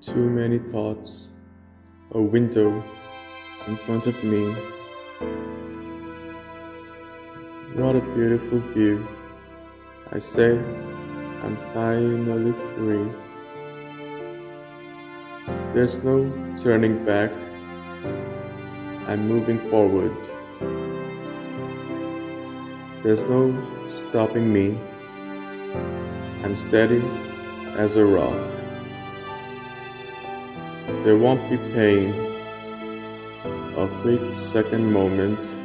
Too many thoughts, a window in front of me. What a beautiful view. I say, I'm finally free. There's no turning back. I'm moving forward. There's no stopping me. I'm steady as a rock. There won't be pain, a quick second moment.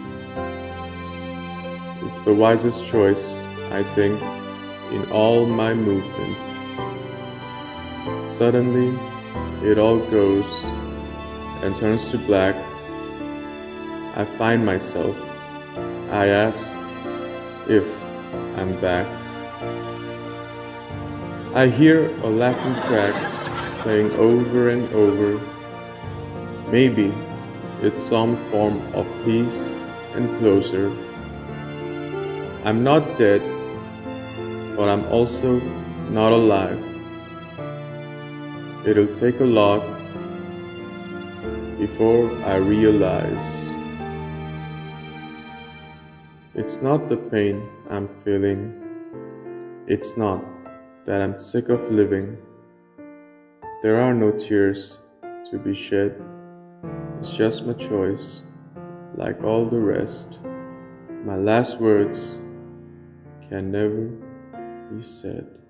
It's the wisest choice, I think, in all my movement. Suddenly, it all goes and turns to black. I find myself. I ask if I'm back. I hear a laughing track playing over and over. Maybe it's some form of peace and closure. I'm not dead, but I'm also not alive. It'll take a lot before I realize. It's not the pain I'm feeling. It's not that I'm sick of living. There are no tears to be shed. It's just my choice, like all the rest. My last words can never be said.